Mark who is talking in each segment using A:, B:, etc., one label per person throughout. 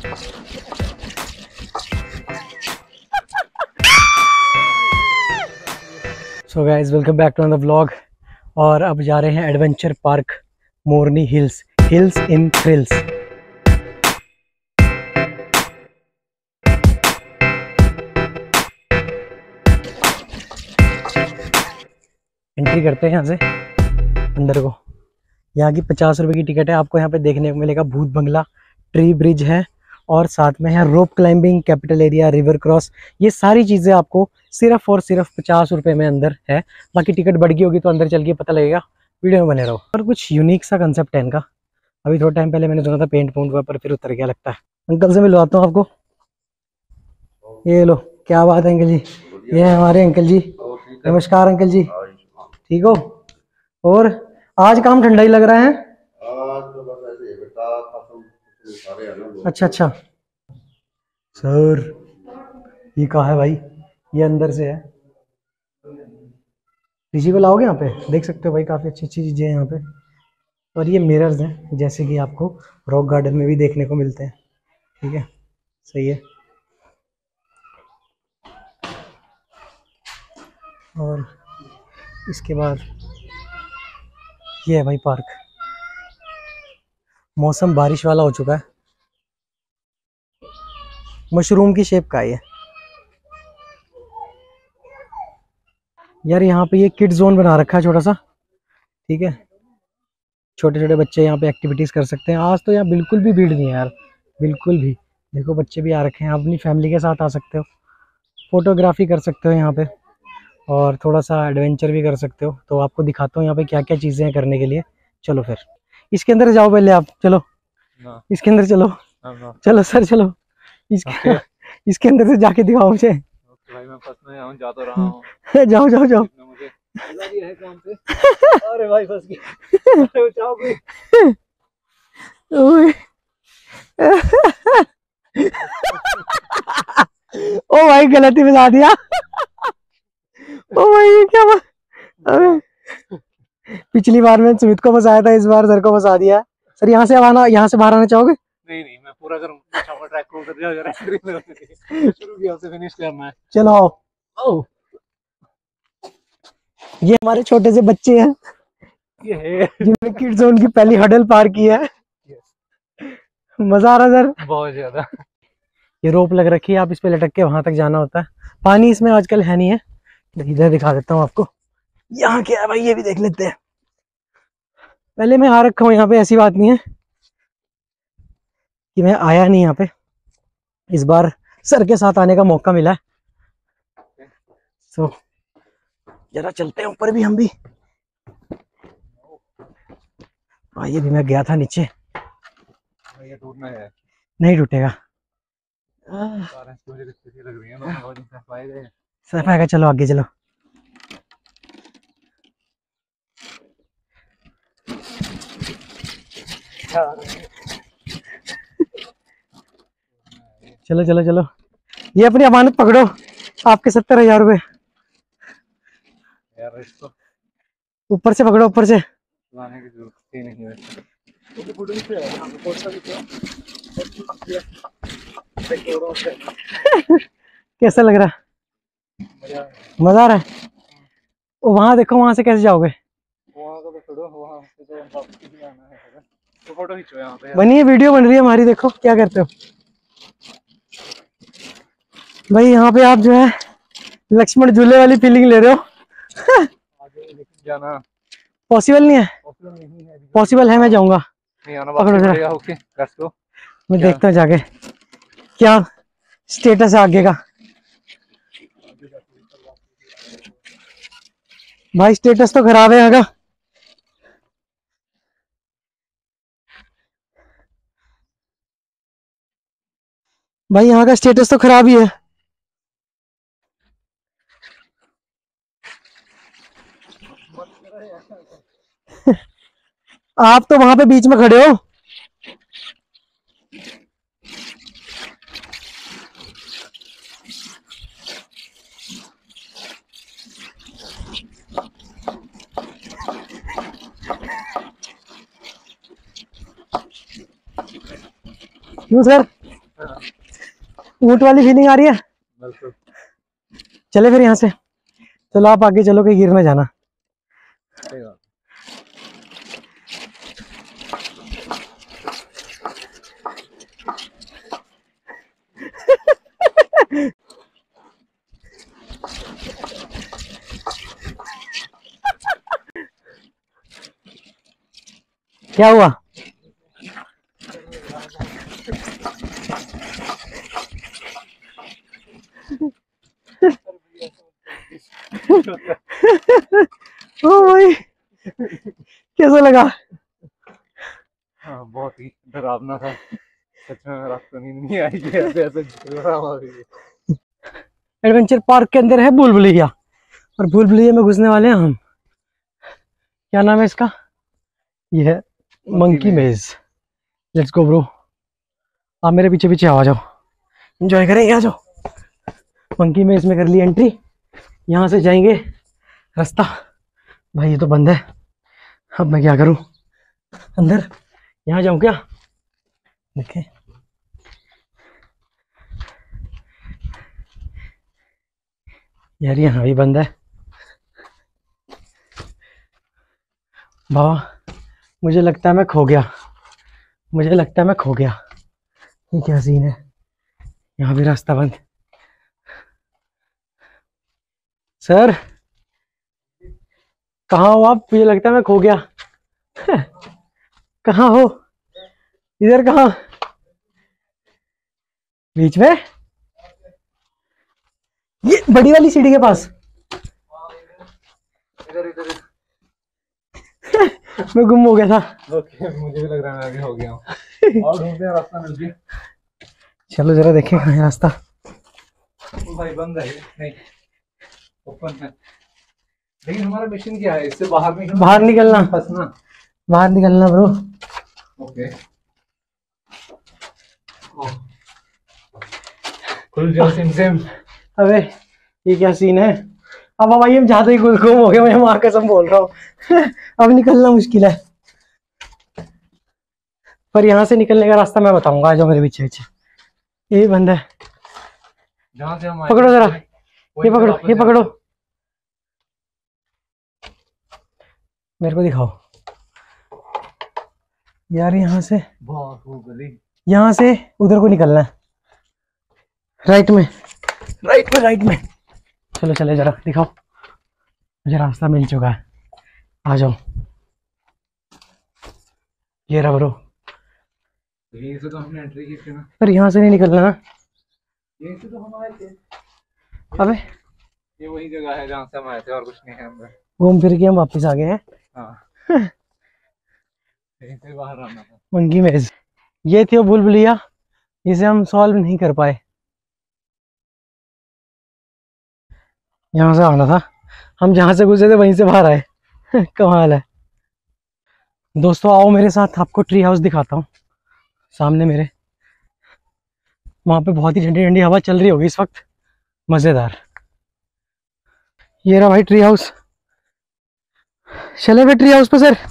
A: So guys, welcome back to another vlog. और अब जा रहे हैं adventure park Morni hills, hills in thrills. Entry करते हैं यहाँ से अंदर को। यहाँ की 50 रुपए की टिकट है। आपको यहाँ पे देखने को मिलेगा भूत बंगला, ट्री ब्रिज है और साथ में है rope climbing, capital area, river cross. ये सारी चीज़ें आपको सिर्फ और सिर्फ 50 रुपए में अंदर है। बाकी टिकट बढ़ गई होगी तो अंदर चल के पता लगेगा। वीडियो में बने रहो। और कुछ यूनिक सा कंसेप्ट है इनका। अभी थोड़ा टाइम पहले मैंने सुना था पेंट पूंट हुआ, पर फिर उतर गया लगता है। अंकल से मिलवाता हूँ आपको। ये लो, क्या बात है अंकल जी। ये है हमारे अंकल जी। नमस्कार अंकल जी, ठीक हो? और आज काम ठंडा ही लग रहा है। अच्छा अच्छा सर, ये कहाँ है भाई? ये अंदर से है। विजिबल आओगे यहाँ पे, देख सकते हो भाई, काफ़ी अच्छी अच्छी चीज़ें हैं यहाँ पे। और ये मिरर्स हैं, जैसे कि आपको रॉक गार्डन में भी देखने को मिलते हैं। ठीक है, सही है। और इसके बाद ये है भाई पार्क। मौसम बारिश वाला हो चुका है। मशरूम की शेप का है ये। यार यहाँ पे ये किड जोन बना रखा है छोटा सा। ठीक है, छोटे छोटे बच्चे यहाँ पे एक्टिविटीज कर सकते हैं। आज तो यहाँ बिल्कुल भी भीड़ नहीं है यार, बिल्कुल भी। देखो बच्चे भी आ रखे हैं, आप अपनी फैमिली के साथ आ सकते हो, फोटोग्राफी कर सकते हो यहाँ पे और थोड़ा सा एडवेंचर भी कर सकते हो। तो आपको दिखाता हूँ यहाँ पे क्या क्या चीज़ें हैं करने के लिए। चलो फिर इसके अंदर जाओ पहले आप, चलो इसके अंदर चलो। चलो सर चलो, इसके इसके अंदर से जाके दिखाओ मुझे।
B: भाई मैं फंस में जा तो रहा हूँ।
A: जाओ जाओ जाओ।
B: मुझे है काम पे। अरे भाई फंस गया। बचाओ कोई।
A: ओ भाई गलती बता दिया। ओ भाई क्या बात। अरे पिछली बार मैंने सुमित को फंसाया था, इस बार सर को फंसा दिया। सर यहाँ से आना, यहाँ से बाहर आना चाहोगे?
B: नहीं नहीं, मैं पूरा करूंगा। ट्रैक को उतर जाओ जरा। शुरू किया से फिनिश करना है।
A: चलो आओ। ये हमारे छोटे से बच्चे हैं,
B: ये है
A: जिन्होंने किड जोन की पहली हडल पार की है। मजा आ रहा है सर?
B: बहुत ज्यादा।
A: ये रोप लग रखी है, आप इस पे लटक के वहां तक जाना होता है। पानी इसमें आजकल है नहीं है, इधर दिखा देता हूँ आपको। यहाँ क्या है भाई, ये भी देख लेते हैं। पहले मैं आ रखा हूँ यहाँ पे, ऐसी बात नहीं है कि मैं आया नहीं यहाँ पे। इस बार सर के साथ आने का मौका मिला है। तो जरा चलते हैं ऊपर भी हम भी। ये भी मैं गया था नीचे।
B: ये टूटना है।
A: नहीं टूटेगा। सर आएगा, चलो आगे चलो। चलो चलो चलो, ये अपनी अमानत पकड़ो, आपके 70,000 रुपए।
B: यार इसको
A: ऊपर से पकड़ो, ऊपर से।
B: लाने की जरूरत ही नहीं है।
A: कैसा लग रहा है? मजा आ रहा है। वहां देखो, वहां से कैसे जाओगे?
B: वहां का तो छोड़ो, वहां से तो वापस ही आना है। तो फोटो खींचो यहाँ पे।
A: बनिए, वीडियो बन रही है हमारी, देखो क्या करते हो भाई। यहाँ पे आप जो है लक्ष्मण झूले वाली फीलिंग ले रहे हो।
B: आगे जाना
A: पॉसिबल नहीं है। पॉसिबल है, मैं जाऊंगा।
B: नहीं आना,
A: पकड़ो जरा।
B: Okay let's go.
A: मैं देखता हूँ जाके क्या स्टेटस है आगे का। भाई स्टेटस तो खराब है यहाँ का। भाई यहाँ का स्टेटस तो खराब ही है। आप तो वहां पे बीच में खड़े हो। क्यों सर? ऊंट वाली फीलिंग आ रही है।
B: बिल्कुल।
A: चले फिर यहाँ से। चलो आप आगे चलो, कहीं गिर ना जाना।
B: सही बात।
A: क्या हुआ? ओ भाई, कैसा लगा?
B: हाँ, बहुत ही डरावना था सच में। रात को नींद नहीं आई कि ऐसे ऐसे डरावना भी।
A: एडवेंचर पार्क के अंदर है भूल भुलैया, और भूल भुलैया में घुसने वाले हैं हम। क्या नाम है इसका? ये है monkey maze. Let's go bro. आप मेरे पीछे पीछे आ जाओ, एंजॉय करेंगे। आ जाओ। मंकी मेज में कर ली एंट्री। यहाँ से जाएंगे रास्ता। भाई ये तो बंद है, अब मैं क्या करूं? अंदर यहाँ जाऊं क्या? देखें, यार यहाँ भी बंद है। बाबा मुझे लगता है मैं खो गया, मुझे लगता है मैं खो गया। ये क्या सीन है? यहाँ भी रास्ता बंद। सर कहाँ हो आप? मुझे लगता है मैं खो गया। कहाँ हो? इधर कहाँ? बीच में? ये बड़ी वाली सीढ़ी के पास?
B: इधर इधर।
A: मैं गुम हो गया था।
B: ओके, मुझे भी लग रहा है मैं भी हो गया हूँ। और ढूंढते हैं, रास्ता मिल गया।
A: चलो जरा देखें कहाँ है रास्ता।
B: भाई बंद है, नहीं ओपन है। लेकिन हमारा मिशन क्या है? इससे बाहर निकलना।
A: बाहर निकलना,
B: फंसना।
A: बाहर निकलना ब्रो।
B: ओके, खुल जाओ सिम सिम।
A: अबे ये क्या सीन है? अब भाई हम जाते ही गुम हो गए, मैं माँ कसम बोल रहा हूँ। अब निकलना मुश्किल है, पर यहाँ से निकलने का रास्ता मैं बताऊंगा। आ जाओ मेरे पीछे पीछे। ये बंद है,
B: जहाँ से हम
A: पकड़ो जरा। ये पकड़ो, ये पकड़ो, मेरे को दिखाओ यार। यहाँ से, यहाँ से उधर को निकलना है, राइट में, राइट में, राइट में। चलो चले जरा दिखाओ। मुझे रास्ता मिल चुका है, आ जाओ। ये रहा ब्रो।
B: यहीं से तो हमने एंट्री की थी ना।
A: पर यहाँ से नहीं निकलना ना।
B: यहीं से तो हम आए थे।
A: अबे
B: ये वही जगह है जहाँ से हम आए थे, और कुछ नहीं है अंदर।
A: घूम फिर के हम वापस आ गए हैं।
B: हाँ। यहीं से बाहर आना था।
A: मंकी मेज, ये थी वो भूल भुलैया, इसे हम सॉल्व नहीं कर पाए। यहाँ से आना था, हम जहाँ से घुसे थे वहीं से बाहर आए। कमाल है। दोस्तों आओ मेरे साथ, आपको ट्री हाउस दिखाता हूँ। सामने मेरे, वहाँ पे बहुत ही ठंडी ठंडी हवा चल रही होगी इस वक्त, मज़ेदार। ये रहा भाई ट्री हाउस। चले फिर ट्री हाउस पे सर।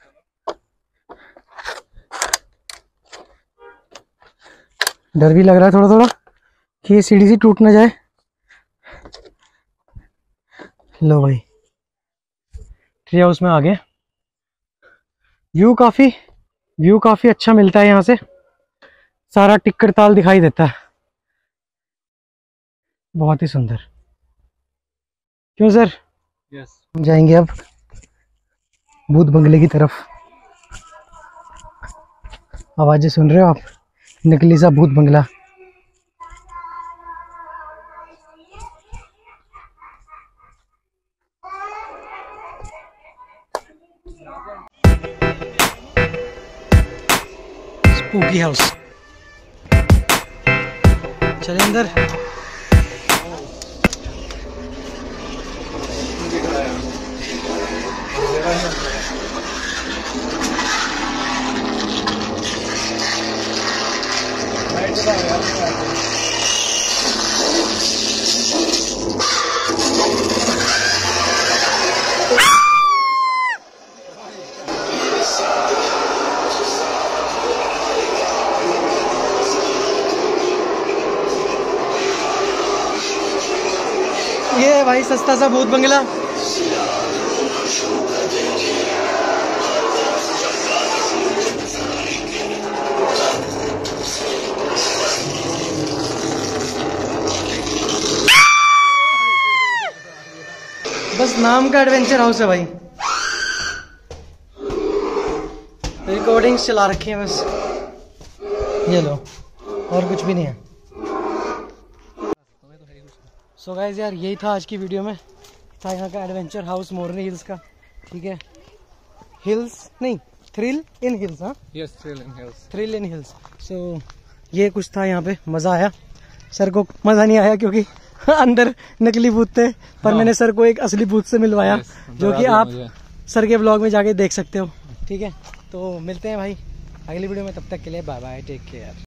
A: डर भी लग रहा है थोड़ा थोड़ा कि ये सीढ़ी सी टूट ना जाए। लो भाई ट्री हाउस में आ गए। व्यू काफी अच्छा मिलता है यहाँ से, सारा टिक्कर ताल दिखाई देता है, बहुत ही सुंदर। क्यों सर?
B: यस।
A: हम जाएंगे अब भूत बंगले की तरफ। आवाजें सुन रहे हो आप? नकली सा भूत बंगला। Spooky house. चले अंदर। है भाई सस्ता सा भूत बंगला। बस नाम का एडवेंचर हाउस है भाई। रिकॉर्डिंग्स चला रखी है बस, ये लो, और कुछ भी नहीं है। सो गाइस यार यही था आज की वीडियो में, था यहाँ का एडवेंचर हाउस मोरनी हिल्स का। ठीक है, हिल्स नहीं, थ्रिल इन हिल्स। हाँ
B: yes, thrill in hills.
A: Thrill in hills. So ये कुछ था यहाँ पे, मज़ा आया। सर को मज़ा नहीं आया क्योंकि अंदर नकली भूत थे, पर मैंने सर को एक असली भूत से मिलवाया, जो कि आप सर के ब्लॉग में जाके देख सकते हो। ठीक है, तो मिलते हैं भाई अगली वीडियो में, तब तक के लिए बाय बाय, टेक केयर।